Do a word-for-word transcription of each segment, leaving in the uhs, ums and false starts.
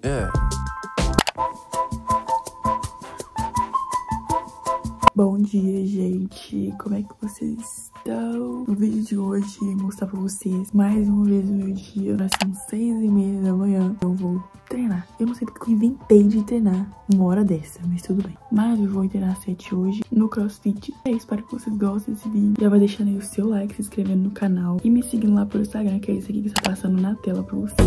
Yeah. Bom dia, gente! Como é que vocês estão? No vídeo de hoje, eu vou mostrar pra vocês mais uma vez o meu dia. Nós são seis e meia da manhã. Eu vou treinar. Eu não sei porque eu inventei de treinar uma hora dessa, mas tudo bem. Mas eu vou treinar às sete hoje no CrossFit. É isso, espero que vocês gostem desse vídeo. Já vai deixando aí o seu like, se inscrevendo no canal e me seguindo lá pelo Instagram, que é esse aqui que está passando na tela pra vocês.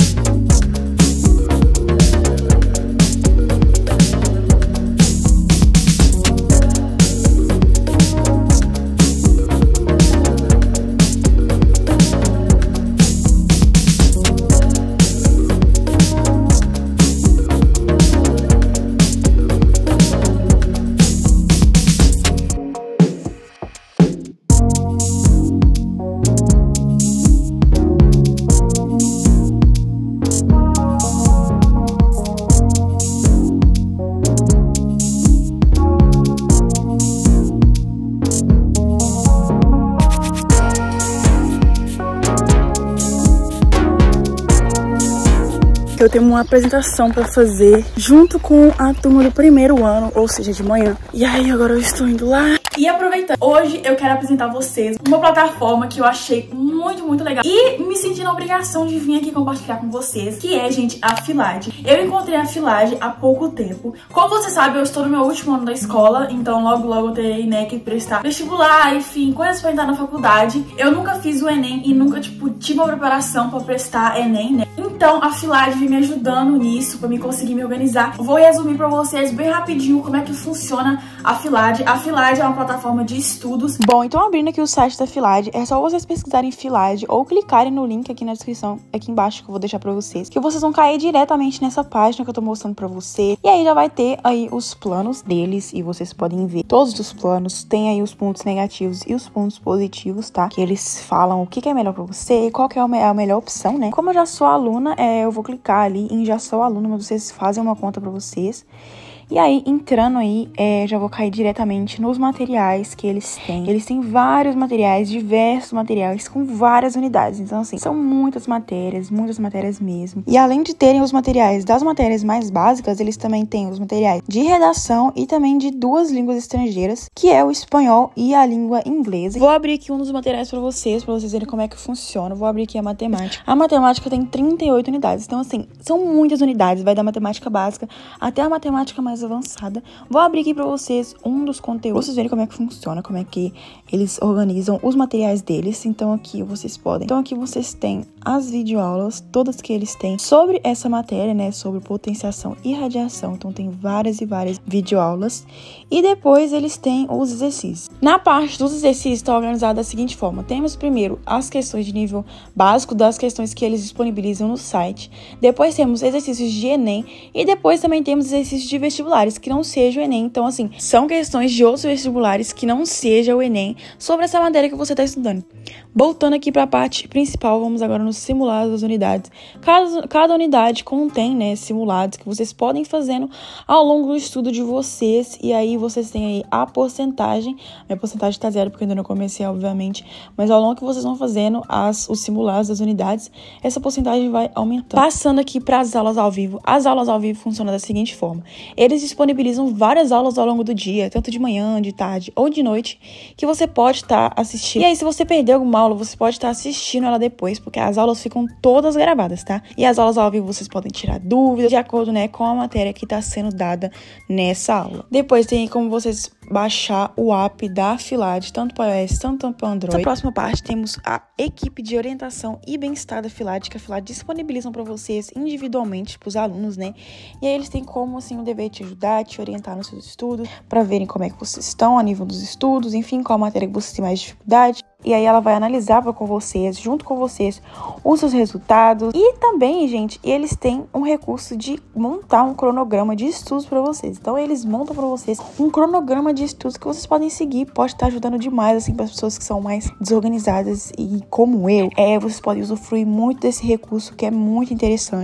Eu tenho uma apresentação pra fazer junto com a turma do primeiro ano, ou seja, de manhã. E aí, agora eu estou indo lá. E aproveitando, hoje eu quero apresentar a vocês uma plataforma que eu achei muito, muito legal. E me senti na obrigação de vir aqui compartilhar com vocês, que é, gente, a Filade. Eu encontrei a Filade há pouco tempo. Como você sabe, eu estou no meu último ano da escola, então logo, logo eu terei, né, que prestar vestibular, enfim, coisas pra entrar na faculdade. Eu nunca fiz o Enem e nunca, tipo, tive uma preparação pra prestar Enem, né? Então, a Filade vem me ajudando nisso, pra me conseguir me organizar. Vou resumir pra vocês bem rapidinho como é que funciona a Filade. A Filade é uma plataforma de estudos. Bom, então abrindo aqui o site da Filade, é só vocês pesquisarem Filade ou clicarem no link aqui na descrição, aqui embaixo, que eu vou deixar pra vocês, que vocês vão cair diretamente nessa página que eu tô mostrando pra vocês. E aí já vai ter aí os planos deles e vocês podem ver todos os planos. Tem aí os pontos negativos e os pontos positivos, tá? Que eles falam o que que é melhor pra você, qual que é a melhor opção, né? Como eu já sou aluna, é, eu vou clicar ali em já sou aluna, mas vocês fazem uma conta pra vocês. E aí, entrando aí, é, já vou cair diretamente nos materiais que eles têm. Eles têm vários materiais, diversos materiais, com várias unidades. Então, assim, são muitas matérias, muitas matérias mesmo. E além de terem os materiais das matérias mais básicas, eles também têm os materiais de redação e também de duas línguas estrangeiras, que é o espanhol e a língua inglesa. Vou abrir aqui um dos materiais pra vocês, pra vocês verem como é que funciona. Vou abrir aqui a matemática. A matemática tem trinta e oito unidades. Então, assim, são muitas unidades. Vai da matemática básica até a matemática mais avançada. Vou abrir aqui pra vocês um dos conteúdos, vocês verem como é que funciona, como é que eles organizam os materiais deles. Então aqui vocês podem, então aqui vocês têm as videoaulas, todas que eles têm sobre essa matéria, né, sobre potenciação e radiação. Então tem várias e várias videoaulas. E depois eles têm os exercícios. Na parte dos exercícios está organizado da seguinte forma: temos primeiro as questões de nível básico, das questões que eles disponibilizam no site. Depois temos exercícios de Enem e depois também temos exercícios de vestibulares que não seja o Enem. Então, assim, são questões de outros vestibulares que não seja o Enem sobre essa matéria que você está estudando. Voltando aqui para a parte principal, vamos agora nos simulados das unidades. Cada, cada unidade contém, né, simulados que vocês podem fazendo ao longo do estudo de vocês. E aí vocês têm aí a porcentagem. Minha porcentagem está zero porque ainda não comecei, obviamente. Mas ao longo que vocês vão fazendo as, os simulados das unidades, essa porcentagem vai aumentando. Passando aqui para as aulas ao vivo. As aulas ao vivo funcionam da seguinte forma: eles disponibilizam várias aulas ao longo do dia, tanto de manhã, de tarde ou de noite, que você pode estar tá assistindo. E aí, se você perder alguma aula, você pode estar tá assistindo ela depois, porque as aulas ficam todas gravadas, tá? E as aulas ao vivo vocês podem tirar dúvidas de acordo, né, com a matéria que está sendo dada nessa aula. Depois tem como vocês baixar o app da Filade, tanto para iOS, tanto para Android. Na próxima parte temos a equipe de orientação e bem-estar da Filade, que a Filade disponibilizam para vocês individualmente, para os alunos, né? E aí eles têm como, assim, o dever te ajudar, te orientar nos seus estudos, para verem como é que vocês estão a nível dos estudos, enfim, qual matéria que vocês têm mais dificuldade. E aí ela vai analisar com vocês, junto com vocês, os seus resultados. E também, gente, eles têm um recurso de montar um cronograma de estudos para vocês. Então eles montam para vocês um cronograma de estudos que vocês podem seguir. Pode estar ajudando demais, assim, para as pessoas que são mais desorganizadas e como eu. É, vocês podem usufruir muito desse recurso, que é muito interessante.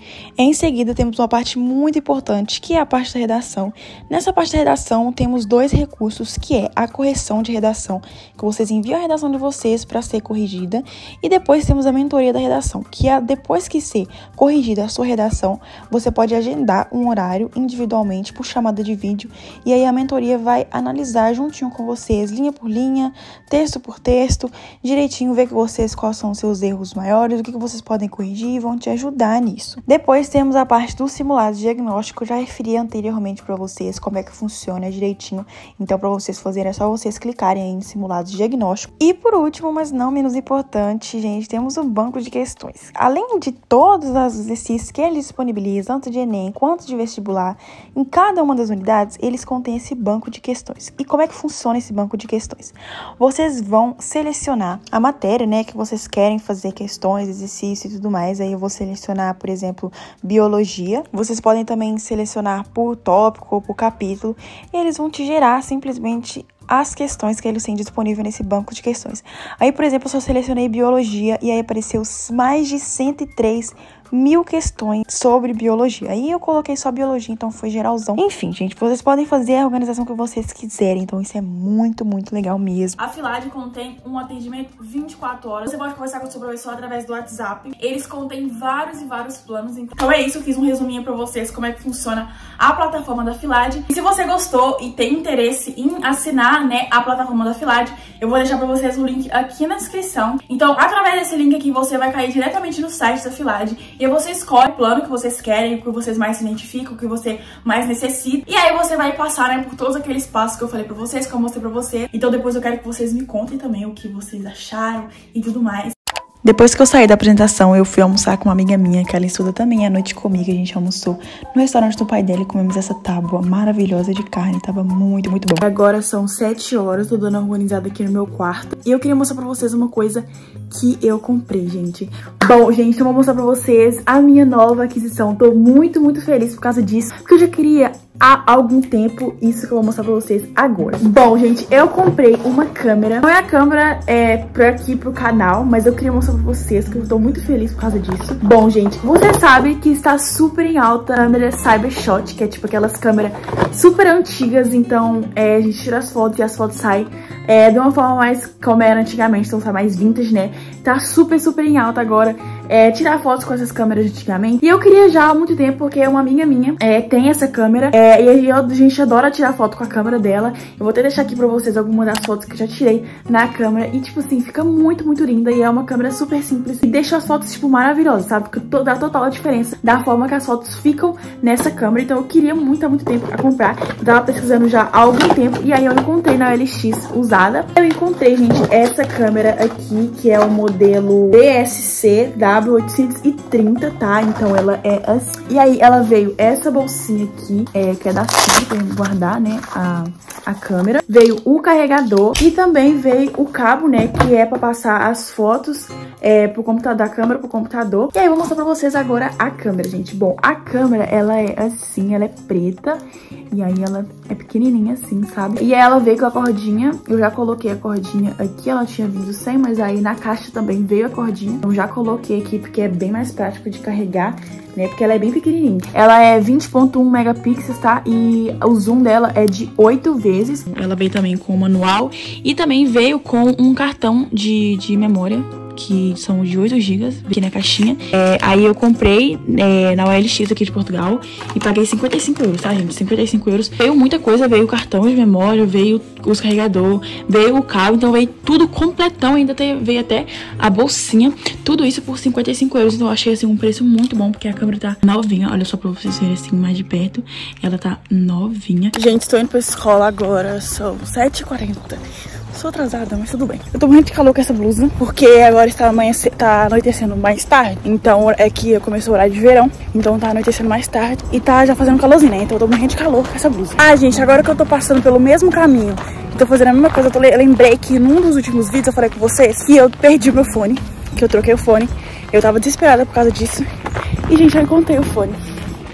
Em seguida, temos uma parte muito importante, que é a parte da redação. Nessa parte da redação, temos dois recursos, que é a correção de redação, que vocês enviam a redação de vocês para ser corrigida, e depois temos a mentoria da redação, que é depois que ser corrigida a sua redação, você pode agendar um horário individualmente por chamada de vídeo, e aí a mentoria vai analisar juntinho com vocês, linha por linha, texto por texto, direitinho, ver que vocês quais são os seus erros maiores, o que vocês podem corrigir e vão te ajudar nisso. Depois temos a parte do simulado diagnóstico, eu já referi anteriormente para vocês como é que funciona direitinho, então para vocês fazerem é só vocês clicarem aí em simulado diagnóstico. E por último, mas não menos importante, gente, temos um banco de questões. Além de todos os exercícios que ele disponibiliza, tanto de Enem quanto de vestibular, em cada uma das unidades, eles contêm esse banco de questões. E como é que funciona esse banco de questões? Vocês vão selecionar a matéria, né, que vocês querem fazer questões, exercícios e tudo mais. Aí eu vou selecionar, por exemplo, biologia. Vocês podem também selecionar por tópico ou por capítulo. E eles vão te gerar simplesmente as questões que eles têm disponível nesse banco de questões. Aí, por exemplo, eu só selecionei biologia e aí apareceu mais de cento e três mil questões sobre biologia. Aí eu coloquei só biologia, então foi geralzão. Enfim, gente, vocês podem fazer a organização que vocês quiserem, então isso é muito, muito legal mesmo. A Filade contém um atendimento vinte e quatro horas. Você pode conversar com o seu professor através do WhatsApp. Eles contêm vários e vários planos. Então é isso, eu fiz um resuminho pra vocês como é que funciona a plataforma da Filade. E se você gostou e tem interesse em assinar, né, a plataforma da Filade, eu vou deixar pra vocês o link aqui na descrição. Então, através desse link aqui, você vai cair diretamente no site da Filade. E aí você escolhe o plano que vocês querem, o que vocês mais se identificam, o que você mais necessita. E aí você vai passar, né, por todos aqueles passos que eu falei pra vocês, que eu mostrei pra vocês. Então depois eu quero que vocês me contem também o que vocês acharam e tudo mais. Depois que eu saí da apresentação, eu fui almoçar com uma amiga minha, que ela estuda também à noite comigo. A gente almoçou no restaurante do pai dela e comemos essa tábua maravilhosa de carne. Tava muito, muito bom. Agora são sete horas, tô dando uma organizada aqui no meu quarto. E eu queria mostrar pra vocês uma coisa que eu comprei, gente. Bom, gente, eu vou mostrar pra vocês a minha nova aquisição. Tô muito, muito feliz por causa disso, porque eu já queria há algum tempo isso que eu vou mostrar pra vocês agora. Bom, gente, eu comprei uma câmera. Não é a câmera é, pra aqui pro canal, mas eu queria mostrar pra vocês que eu tô muito feliz por causa disso. Bom, gente, você sabe que está super em alta a câmera Cybershot, que é tipo aquelas câmeras super antigas, então é, a gente tira as fotos e as fotos saem é, de uma forma mais como era antigamente, então tá mais vintage, né? Tá super, super em alta agora. É, tirar fotos com essas câmeras antigamente. E eu queria já há muito tempo, porque uma amiga minha é, tem essa câmera. É, e a gente adora tirar foto com a câmera dela. Eu vou até deixar aqui pra vocês algumas das fotos que eu já tirei na câmera. E, tipo assim, fica muito, muito linda. E é uma câmera super simples. E deixa as fotos, tipo, maravilhosas, sabe? Porque dá total a diferença da forma que as fotos ficam nessa câmera. Então eu queria muito, há muito tempo pra comprar. Eu tava pesquisando já há algum tempo. E aí eu encontrei na O L X usada. Eu encontrei, gente, essa câmera aqui, que é o modelo D S C W oitocentos e trinta, tá? Então ela é assim. E aí ela veio essa bolsinha aqui, é, que é da Sony, pra guardar, né, a, a câmera. Veio o carregador e também veio o cabo, né, que é pra passar as fotos é, pro computador, da câmera pro computador. E aí eu vou mostrar pra vocês agora a câmera, gente. Bom, a câmera, ela é assim, ela é preta. E aí ela é pequenininha assim, sabe? E aí ela veio com a cordinha. Eu já coloquei a cordinha aqui, ela tinha vindo sem, mas aí na caixa também veio a cordinha. Eu já coloquei aqui porque é bem mais prático de carregar, né? Porque ela é bem pequenininha. Ela é vinte ponto um megapixels, tá? E o zoom dela é de oito vezes. Ela veio também com o manual e também veio com um cartão de, de memória, que são de oito gigas, aqui na caixinha. É, aí eu comprei é, na O L X aqui de Portugal e paguei cinquenta e cinco euros, tá, gente? cinquenta e cinco euros. Veio muita coisa, veio o cartão de memória, veio os carregador, veio o cabo, então veio tudo completão, ainda te, veio até a bolsinha. Tudo isso por cinquenta e cinco euros, então eu achei assim um preço muito bom, porque a câmera tá novinha. Olha só pra vocês verem assim mais de perto, ela tá novinha. Gente, tô indo pra escola agora, são sete e quarenta. Sou atrasada, mas tudo bem. Eu tô morrendo de calor com essa blusa, porque agora está, amanhece, tá anoitecendo mais tarde. Então é que começou o horário de verão, então tá anoitecendo mais tarde. E tá já fazendo calorzinho, né? Então eu tô morrendo de calor com essa blusa. Ah, gente, agora que eu tô passando pelo mesmo caminho, tô fazendo a mesma coisa, eu, tô, eu lembrei que num dos últimos vídeos eu falei com vocês que eu perdi meu fone, que eu troquei o fone. Eu tava desesperada por causa disso. E, gente, eu encontrei o fone.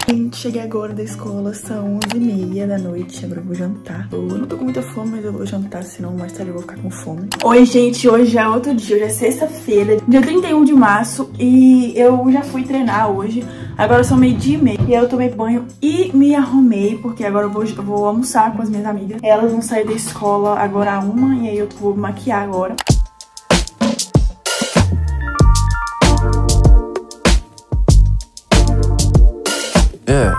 Gente, cheguei agora da escola, são onze e meia da noite, agora eu vou jantar. Eu não tô com muita fome, mas eu vou jantar, senão mais tarde eu vou ficar com fome. Oi, gente, hoje é outro dia, hoje é sexta-feira, dia trinta e um de março, e eu já fui treinar hoje. Agora são meio-dia e meia, e aí eu tomei banho e me arrumei, porque agora eu vou, eu vou almoçar com as minhas amigas. Elas vão sair da escola agora a uma, e aí eu vou me maquiar agora. Yeah.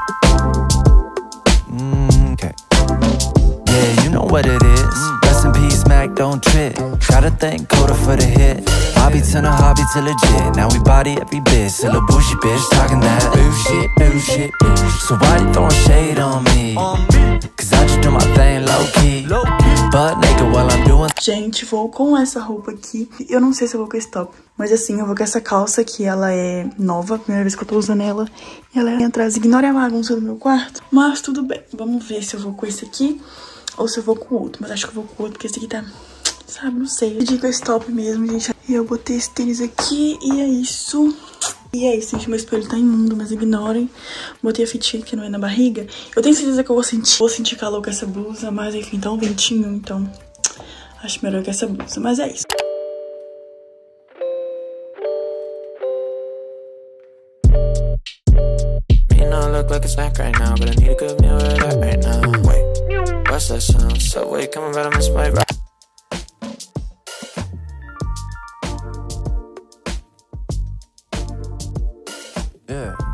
Mm, okay. Yeah, you know what it is. Rest in peace, Mac, don't trip. Gotta thank Coda for the hit. Hobby turn a hobby to legit. Now we body every bit. Still a bougie bitch talking that bullshit, bullshit. So why you throwing shade on me? Cause I just do my thing low key. But nigga, while I'm doing. Gente, vou com essa roupa aqui. Eu não sei se eu vou com esse top, mas assim, eu vou com essa calça que ela é nova, primeira vez que eu tô usando ela. E ela é atrás. Ignore a bagunça do meu quarto, mas tudo bem. Vamos ver se eu vou com esse aqui ou se eu vou com o outro. Mas acho que eu vou com o outro, porque esse aqui tá... Sabe, não sei. Eu pedi com esse top mesmo, gente. E eu botei esse tênis aqui e é isso. E é isso, gente. Meu espelho tá imundo, mas ignorem. Botei a fitinha aqui no na barriga. Eu tenho certeza que eu vou sentir, vou sentir calor com essa blusa, mas enfim, tá um ventinho, então acho melhor que essa blusa. Mas é isso. Look like a snack right now, but I need a good meal right at right now. Wait, what's that sound? Subway coming, but I miss my ride. Yeah.